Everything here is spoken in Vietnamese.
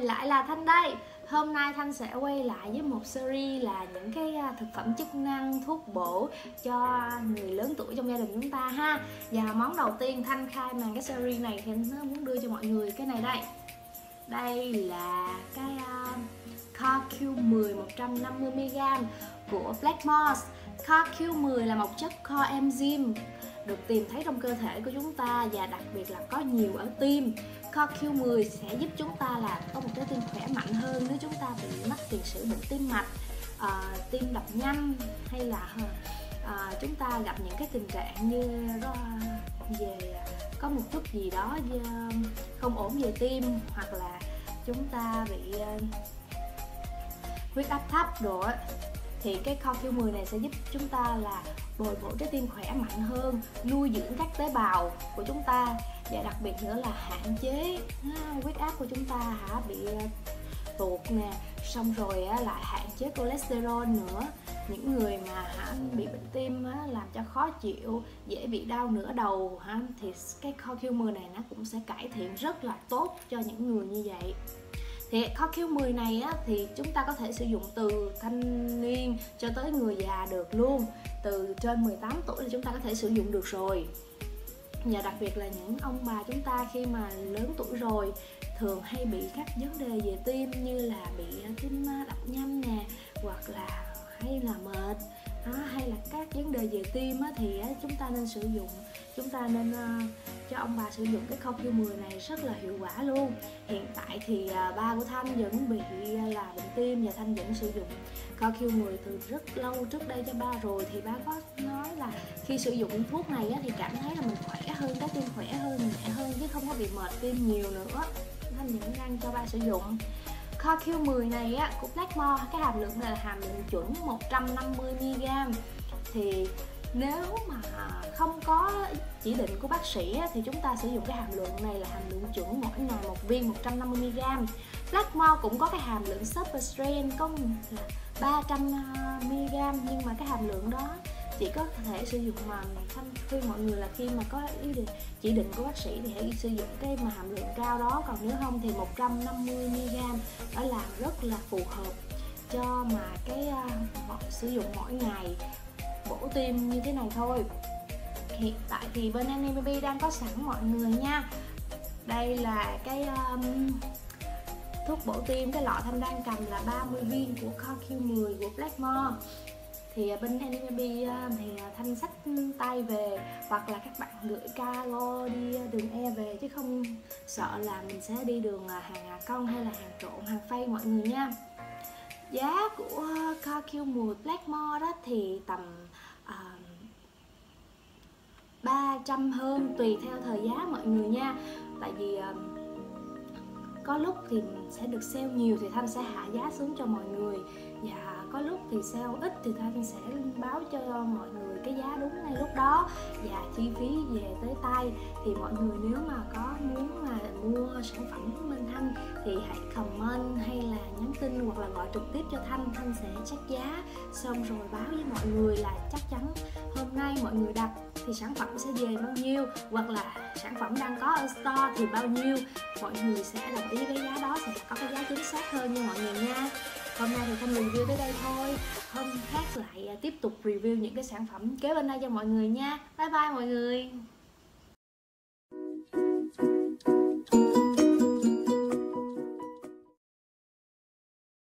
lại là Thanh đây. Hôm nay Thanh sẽ quay lại với một series là những cái thực phẩm chức năng, thuốc bổ cho người lớn tuổi trong gia đình chúng ta ha. Và món đầu tiên Thanh khai màn cái series này thì nó muốn đưa cho mọi người cái này đây. Đây là cái CoQ10 150mg của Blackmores. CoQ10 là một chất coenzyme được tìm thấy trong cơ thể của chúng ta và đặc biệt là có nhiều ở tim. CoQ10 sẽ giúp chúng ta là có một trái tim khỏe mạnh hơn nếu chúng ta bị mắc tiền sử bệnh tim mạch, tim đập nhanh, hay là chúng ta gặp những cái tình trạng như về có một chút gì đó không ổn về tim, hoặc là chúng ta bị huyết áp thấp rồi, thì cái CoQ10 này sẽ giúp chúng ta là bồi bổ trái tim khỏe mạnh hơn, nuôi dưỡng các tế bào của chúng ta, và đặc biệt nữa là hạn chế huyết áp của chúng ta bị tụt nè, xong rồi lại hạn chế cholesterol nữa. Những người mà bị bệnh tim làm cho khó chịu, dễ bị đau nửa đầu thì cái CoQ10 này nó cũng sẽ cải thiện rất là tốt cho những người như vậy. Thì CoQ10 này thì chúng ta có thể sử dụng từ thanh niên cho tới người già được luôn. Từ trên 18 tuổi thì chúng ta có thể sử dụng được rồi. Và đặc biệt là những ông bà chúng ta khi mà lớn tuổi rồi thường hay bị các vấn đề về tim, như là bị tim đập nhanh nè, hoặc là hay là mệt, hay là các vấn đề về tim thì chúng ta nên sử dụng, chúng ta nên cho ông bà sử dụng cái CoQ10 này rất là hiệu quả luôn. Hiện tại thì ba của Thanh vẫn bị là bệnh tim và Thanh vẫn sử dụng CoQ10 từ rất lâu trước đây cho ba rồi. Thì ba có nói là khi sử dụng thuốc này thì cảm thấy là mình khỏe hơn, trái tim khỏe hơn, nhẹ hơn, chứ không có bị mệt tim nhiều nữa. Thanh vẫn đang cho ba sử dụng. CoQ10 này của Blackmores, cái hàm lượng này là hàm lượng chuẩn 150mg. Thì nếu mà không có chỉ định của bác sĩ thì chúng ta sử dụng cái hàm lượng này là hàm lượng chuẩn mỗi ngày một viên 150mg. Blackmores cũng có cái hàm lượng super strength có là 300mg, nhưng mà cái hàm lượng đó chỉ có thể sử dụng mà Thanh khuyên mọi người là khi mà có chỉ định của bác sĩ thì hãy sử dụng cái mà hàm lượng cao đó, còn nếu không thì 150mg đó là rất là phù hợp cho mà cái sử dụng mỗi ngày bổ tim như thế này thôi. Hiện tại thì bên Anime đang có sẵn mọi người nha. Đây là cái thuốc bổ tim, cái lọ Thanh đang cầm là 30 viên của CoQ10 của Blackmores. Thì bên Anime thì Thanh xách tay về, hoặc là các bạn gửi cargo đi đường e về, chứ không sợ là mình sẽ đi đường hàng công hay là hàng trộn, hàng phay mọi người nha. Giá của CoQ10 Blackmores đó thì tầm 300 hơn, tùy theo thời giá mọi người nha. Tại vì có lúc thì sẽ được sale nhiều thì Thanh sẽ hạ giá xuống cho mọi người, và có lúc thì sale ít thì Thanh sẽ báo cho mọi người cái giá đúng ngay lúc đó, và chi phí về tới tay. Thì mọi người nếu mà có muốn mà mua sản phẩm của bên Thanh thì hãy comment hay là nhắn tin hoặc là gọi trực tiếp cho Thanh. Thanh sẽ check giá xong rồi báo với mọi người là chắc chắn hôm nay mọi người đặt thì sản phẩm sẽ về bao nhiêu, hoặc là sản phẩm đang có ở store thì bao nhiêu. Mọi người sẽ đồng ý với giá đó, sẽ có cái giá chính xác hơn nha mọi người nha. Hôm nay thì Thanh review tới đây thôi, hôm khác lại tiếp tục review những cái sản phẩm kế bên đây cho mọi người nha. Bye bye mọi người.